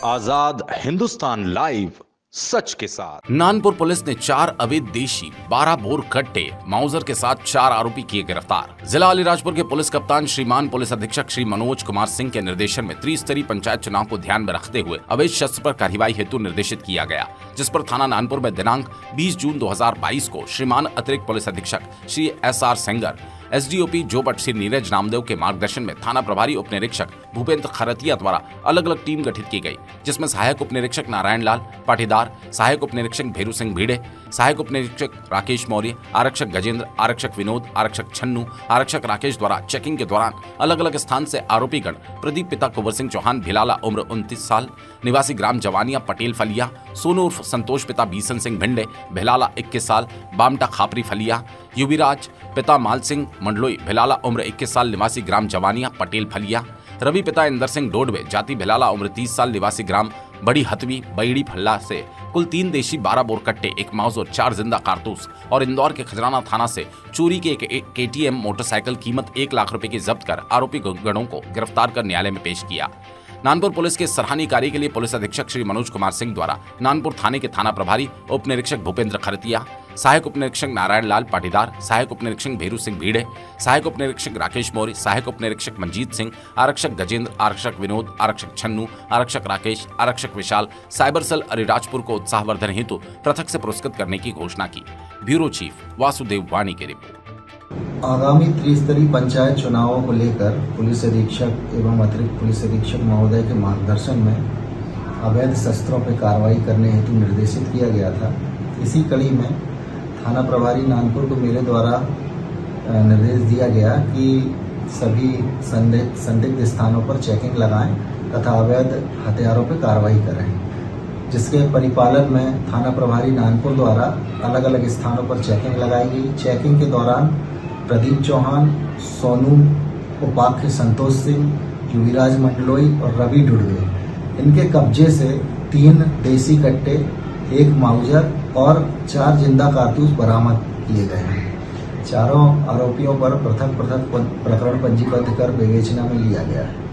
आजाद Hindustan live, सच के साथ। Nanpur police ने 4 अवैध देशी 12 बोर कट्टे माउजर के साथ 4 आरोपी किए गिरफ्तार। जिला अलीराजपुर के पुलिस कप्तान श्रीमान पुलिस अधीक्षक श्री मनोज कुमार सिंह के निर्देशन में त्रिस्तरीय पंचायत चुनाव को ध्यान में रखते हुए अवैध शस्त्र पर कार्रवाई हेतु निर्देशित किया गया, जिस पर थाना नानपुर में दिनांक 20 जून 2022 को श्रीमान अतिरिक्त पुलिस अधीक्षक श्री SR सेंगर, SDOP जोबट श्री नीरज नामदेव के मार्गदर्शन में थाना प्रभारी उप निरीक्षक भूपेंद्र खरतिया द्वारा अलग अलग टीम गठित की गई, जिसमें सहायक उप निरीक्षक नारायण लाल पाटीदार, सहायक उप निरीक्षक भेरू सिंह भीड़े, सहायक उप निरीक्षक राकेश मौर्य, आरक्षक गजेंद्र, आरक्षक विनोद, आरक्षक छन्नू, आरक्षक राकेश द्वारा चेकिंग के दौरान अलग अलग स्थान से आरोपीगण प्रदीप पिता कुंवर सिंह चौहान भिलाला उम्र 29 साल, निवासी ग्राम जवानिया पटेल फलिया, सोनू उर्फ संतोष पिता बीसन सिंह भिंडे भिलाला 21 साल, बामटा खापरी फलिया, युविराज पिता माल सिंह मंडलोई भिलाला उम्र 21 साल निवासी ग्राम जवानिया पटेल फलिया, रवि पिता इंदर सिंह डोडवे जाति भिलाला उम्र 30 साल निवासी ग्राम बड़ी हथवी बईड़ी फल्ला से कुल 3 देशी 12 बोर कट्टे, 1 माउजर, 4 जिंदा कारतूस और इंदौर के खजराना थाना से चोरी के एक KTM मोटरसाइकिल कीमत 1 लाख रुपए की जब्त कर आरोपी गणों को गिरफ्तार कर न्यायालय में पेश किया। नानपुर पुलिस के सराहनीय कार्य के लिए पुलिस अधीक्षक श्री मनोज कुमार सिंह द्वारा नानपुर थाने के थाना प्रभारी उप निरीक्षक भूपेंद्र खरतिया, सहायक उप निरीक्षक नारायण लाल पाटीदार, सहायक उप निरीक्षक भेरू सिंह भीड़े, सहायक उप निरीक्षक राकेश मौर्य, सहायक उप निरीक्षक मंजीत सिंह, आरक्षक गजेंद्र, आरक्षक विनोद, आरक्षक छन्नू, आरक्षक राकेश, आरक्षक विशाल साइबर सेल अलीराजपुर को उत्साहवर्धन हेतु पृथक से पुरस्कृत करने की घोषणा की। ब्यूरो चीफ वासुदेव वाणी की रिपोर्ट। आगामी त्रिस्तरीय पंचायत चुनावों को लेकर पुलिस अधीक्षक एवं अतिरिक्त पुलिस अधीक्षक महोदय के मार्गदर्शन में अवैध शस्त्रों पर कार्रवाई करने हेतु निर्देशित किया गया था। इसी कड़ी में थाना प्रभारी नानपुर को मेरे द्वारा निर्देश दिया गया कि सभी संदिग्ध स्थानों पर चेकिंग लगाएं तथा अवैध हथियारों पर कार्रवाई करें, जिसके परिपालन में थाना प्रभारी नानपुर द्वारा अलग अलग स्थानों पर चेकिंग लगाई गई। चेकिंग के दौरान प्रदीप चौहान, सोनू उपाख्य संतोष सिंह, युविराज मंडलोई और रवि डुडवे, इनके कब्जे से 3 देसी कट्टे, 1 माउजर और 4 जिंदा कारतूस बरामद किए गए हैं। चारों आरोपियों पर पृथक प्रकरण पंजीबद्ध कर विवेचना में लिया गया है।